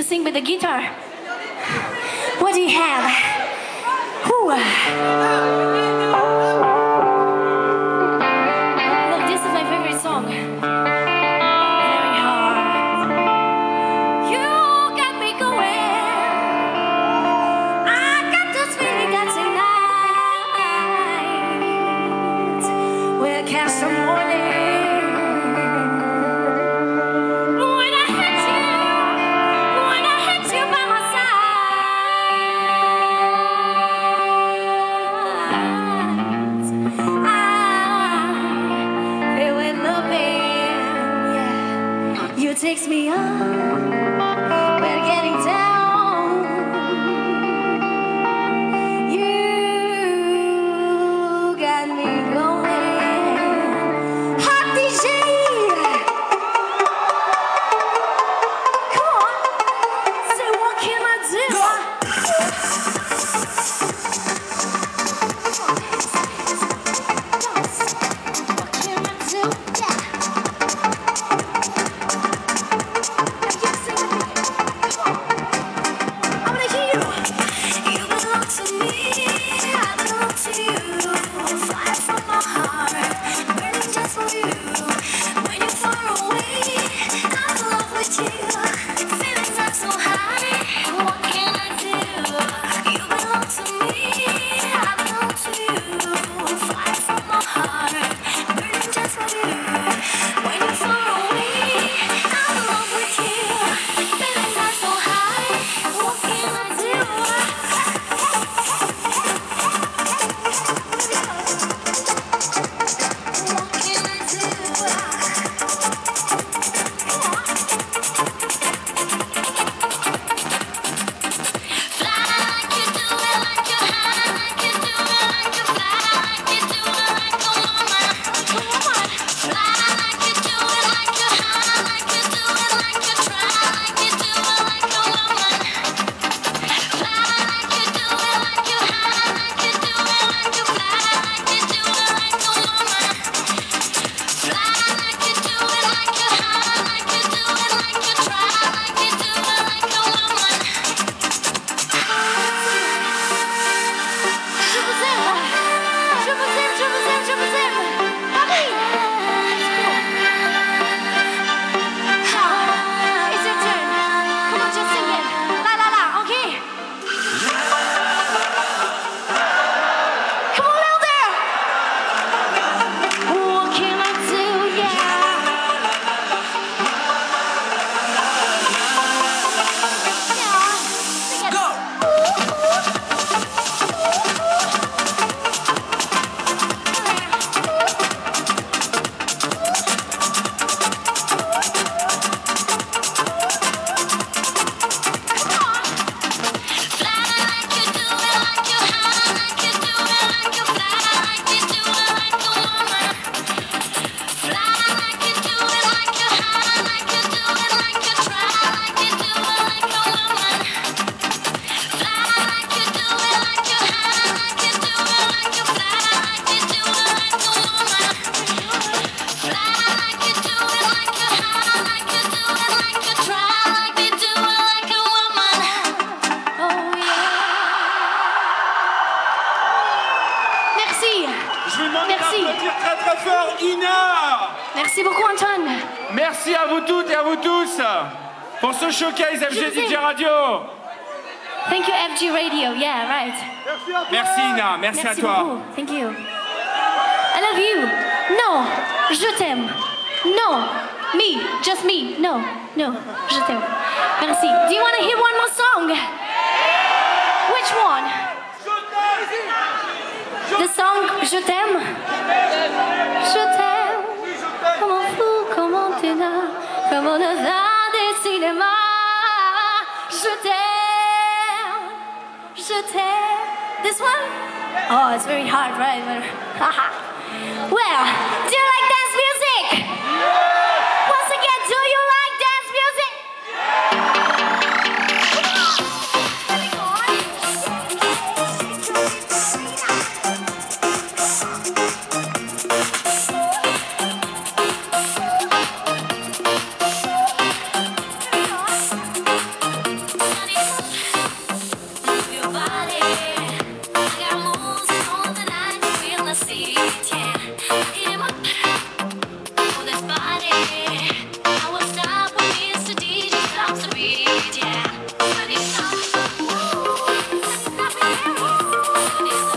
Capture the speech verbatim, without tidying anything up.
sing with the guitar. What do you have? Whew. Look, this is my favorite song. Very hard. You got me going. I got this feeling that tonight we'll catch some morning. Takes me on, we're getting down. You got me going. Hot D J, come on, say what can I do? What can I do? Yeah. Merci beaucoup, Antoine. Merci à vous toutes et à vous tous pour ce showcase F G D J Radio. Thank you, F G Radio. Yeah, right. Merci, Ina. Merci, Merci à toi. Beaucoup. Thank you. I love you. Non, je t'aime. Non, me, just me. No, no, je t'aime. Merci. Do you want to hear one more song? Which one? The song Je t'aime. Je t'aime. Comme un fou, comme un ténor, comme on a des cinémas. Je t'aime. Je t'aime. This one? Oh, it's very hard, right? Well, do you like dance music? Once again, do you like dance music? Hit him up. Oh, that's body. I won't stop when Mister D J stops the beat, yeah. Turn it up. Turn it up.